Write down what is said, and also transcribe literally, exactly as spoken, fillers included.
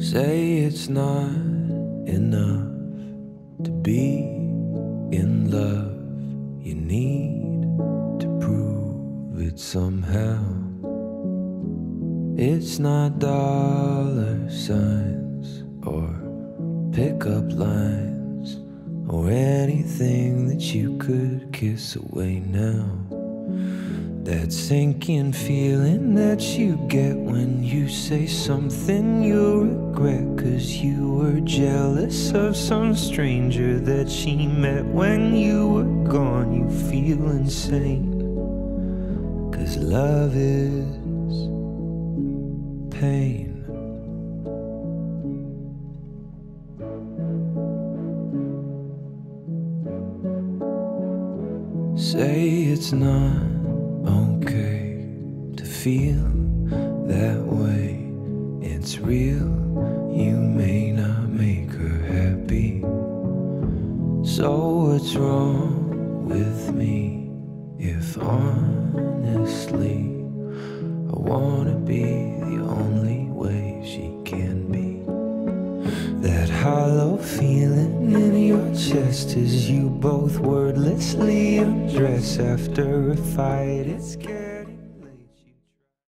Say it's not enough to be in love. You need to prove it somehow. It's not dollar signs or pickup lines or anything that you could kiss away now. That sinking feeling that you get when you say something you'll regret, 'cause you were jealous of some stranger that she met when you were gone. You feel insane, 'cause love is pain. Say it's not okay to feel that way. It's real, you may not make her happy. So what's wrong with me if honestly I wanna be the only way she can be? That hollow feeling in your chest as you both wordlessly undress after a fight. It's scary.